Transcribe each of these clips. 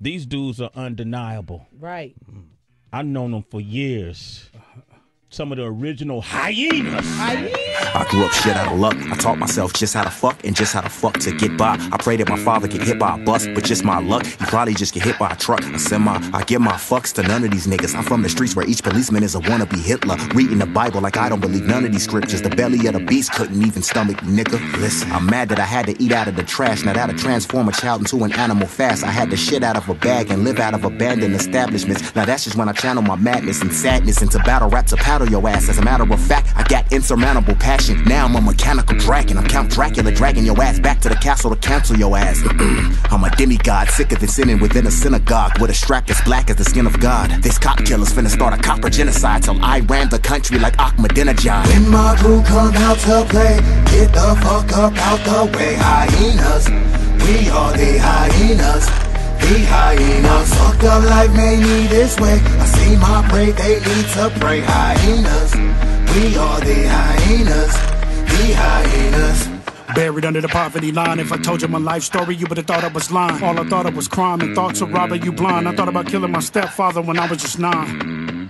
These dudes are undeniable. Right. I've known them for years. Some of the original hyenas. I grew up shit out of luck. I taught myself just how to fuck and just how to fuck to get by. I pray that my father get hit by a bus, but just my luck, he probably just get hit by a truck. I give my fucks to none of these niggas. I'm from the streets where each policeman is a wannabe Hitler. Reading the Bible like I don't believe none of these scriptures. The belly of the beast couldn't even stomach, nigga. Listen, I'm mad that I had to eat out of the trash. Now that'll transform a child into an animal fast. I had to shit out of a bag and live out of abandoned establishments. Now that's just when I channel my madness and sadness into battle rap to paddle your ass. As a matter of fact, I got insurmountable passion. Now I'm a mechanical dragon. I'm Count Dracula dragging your ass back to the castle to cancel your ass. I'm a demigod, sicker than sinning within a synagogue with a strap that's black as the skin of God. This cop killer's finna start a copper genocide till I ran the country like Ahmadinejad. When my crew come out to play, get the fuck up out the way. Hyenas, we are the hyenas. The hyenas, fucked up life made me this way. I see my prey, they need to pray. Hyenas, we are the hyenas. The hyenas. Buried under the poverty line. If I told you my life story, you would've thought I was lying. All I thought of was crime and thoughts of robbing you blind. I thought about killing my stepfather when I was just 9.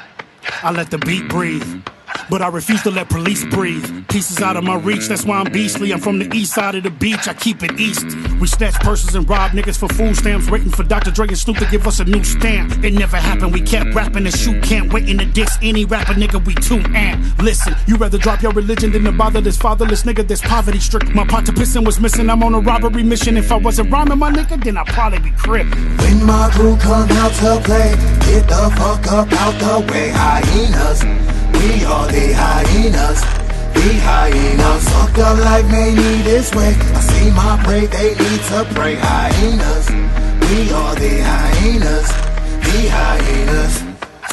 I let the beat breathe, but I refuse to let police breathe. Pieces out of my reach, that's why I'm beastly. I'm from the east side of the beach, I keep it east. We snatch purses and rob niggas for food stamps, waiting for Dr. Dre and Snoop to give us a new stamp. It never happened, we kept rapping and shoot camp, waiting to diss any rapper nigga, we too amp. Listen, you rather drop your religion than to bother this fatherless nigga that's poverty stricken. My pot to pissin' was missing, I'm on a robbery mission. If I wasn't rhyming my nigga, then I'd probably be crip. When my crew come out to play, get the fuck up out the way. Hyenas, we are the hyenas. The hyenas, fucked up life made me this way. I see my prey, they need to pray. Hyenas, we are the hyenas. The hyenas.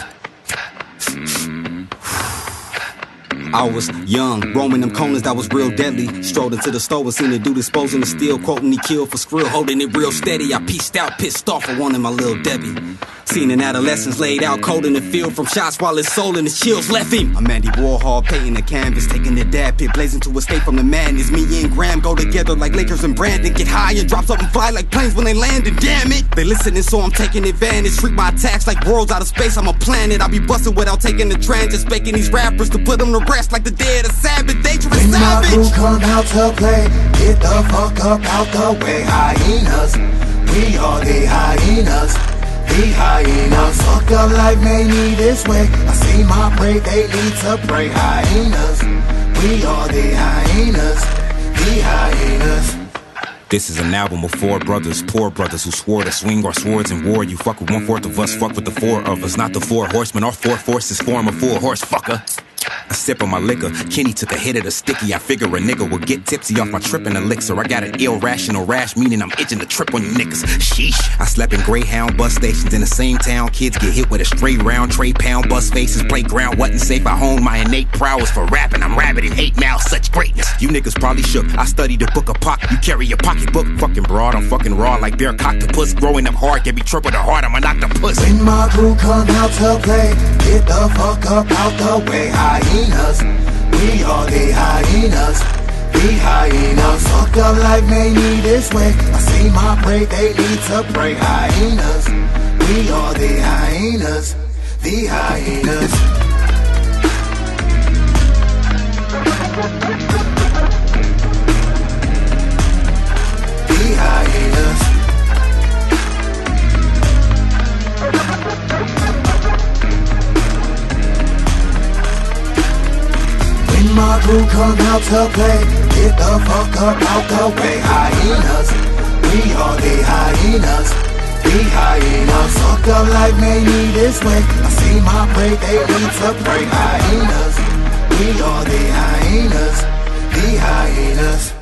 I was young, roaming them corners that was real deadly. Strolled into the store and seen the dude disposing the steel, quoting he killed for skrill, holding it real steady. I pieced out, pissed off, I wanted my little Debbie. Seen an adolescence laid out cold in the field from shots while his soul and his chills left him. I'm Andy Warhol painting the canvas, taking the dad pit, blazing to escape from the madness. Me and Graham go together like Lakers and Brandon, get high and drop something fly like planes when they land. And damn it, they listening so I'm taking advantage. Treat my attacks like worlds out of space, I'm a planet. I be busting without taking the transit, spanking these rappers to put them to rest like the dead of Sabbath, dangerous when savage. When my crew come out to play, get the fuck up out the way. Hyenas, we are the hyenas. The hyenas, fucked up life made me this way. I see my prey, they need to pray. Hyenas, we are the hyenas. The hyenas. This is an album of 4 brothers, poor brothers who swore to swing our swords in war. You fuck with 1/4 of us, fuck with the 4 of us, not the 4 horsemen. Our 4 forces form a 4 horse fucker. A sip of my liquor, Kenny took a hit of the sticky. I figure a nigga will get tipsy off my trippin' elixir. I got an irrational rash, meaning I'm itching to trip on you niggas. Sheesh, I slept in Greyhound bus stations in the same town. Kids get hit with a straight round tray pound. Bus faces, playground wasn't safe. I honed my innate prowess for rapping. I'm rabid in 8 mouths, such greatness. You niggas probably shook. I studied the book of Pac. You carry your pocketbook. Fucking broad, I'm fucking raw like bear octopus. Growing up hard can be triple the heart. I'm an octopus. When my crew come out to play, get the fuck up out the way. Hyenas, we are the hyenas. The hyenas, fucked up life made me this way. I see my prey, they need to pray. Hyenas, we are the hyenas. The hyenas. The hyenas. When my crew come out to play, get the fuck up out the way. Hyenas, we are the hyenas. The hyenas, fucked up life made me this way. I see my prey, they need to pray. Hyenas, we are the hyenas. The hyenas.